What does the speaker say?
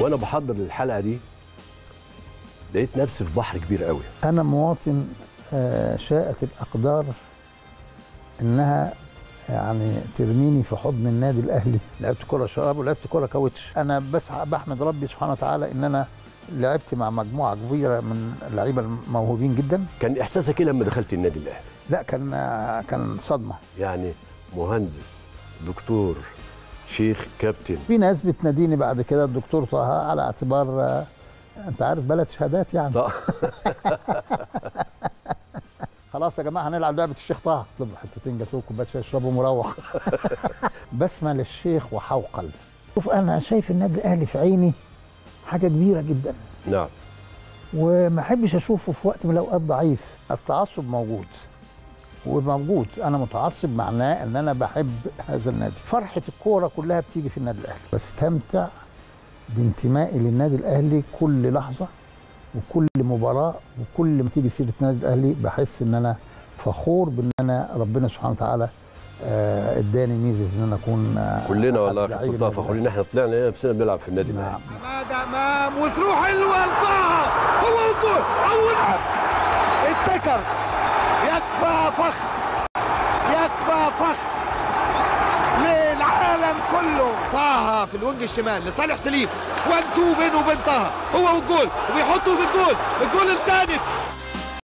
وانا بحضر للحلقه دي لقيت نفسي في بحر كبير قوي. انا مواطن شاءت الاقدار انها يعني ترميني في حضن النادي الاهلي. لعبت كره شراب ولعبت كره كاوتش. انا بس بحمد ربي سبحانه وتعالى ان انا لعبت مع مجموعه كبيره من اللعيبه الموهوبين جدا. كان احساسك ايه لما دخلت النادي الاهلي؟ لا كان صدمه. يعني مهندس، دكتور، شيخ، كابتن. في ناس بتناديني بعد كده الدكتور طه على اعتبار انت عارف بلد شهادات يعني. خلاص يا جماعه هنلعب لعبه الشيخ طه. اطلبوا حتتين جاتوه كوبايه شاي اشربوا مروح. بسمه للشيخ وحوقل. شوف انا شايف النادي الاهلي في عيني حاجه كبيره جدا. نعم. وما احبش اشوفه في وقت من الاوقات ضعيف. التعصب موجود وموجود. انا متعصب معناه ان انا بحب هذا النادي. فرحه الكوره كلها بتيجي في النادي الاهلي. بستمتع بانتمائي للنادي الاهلي كل لحظه وكل مباراه، وكل ما تيجي سيره النادي الاهلي بحس ان انا فخور بان انا ربنا سبحانه وتعالى اداني ميزه ان انا اكون كلنا والله كنت فخورين احنا طلعنا نفسنا بنلعب في النادي الاهلي. عماد امام وتروح حلوه لطه هو الجول اول لعب اتذكر. يكفى فخر يكفى فخر للعالم كله. طه في الوينج الشمال لصالح سليم، وان تو بينه وبين طه هو والجول وبيحطه في الجول الثالث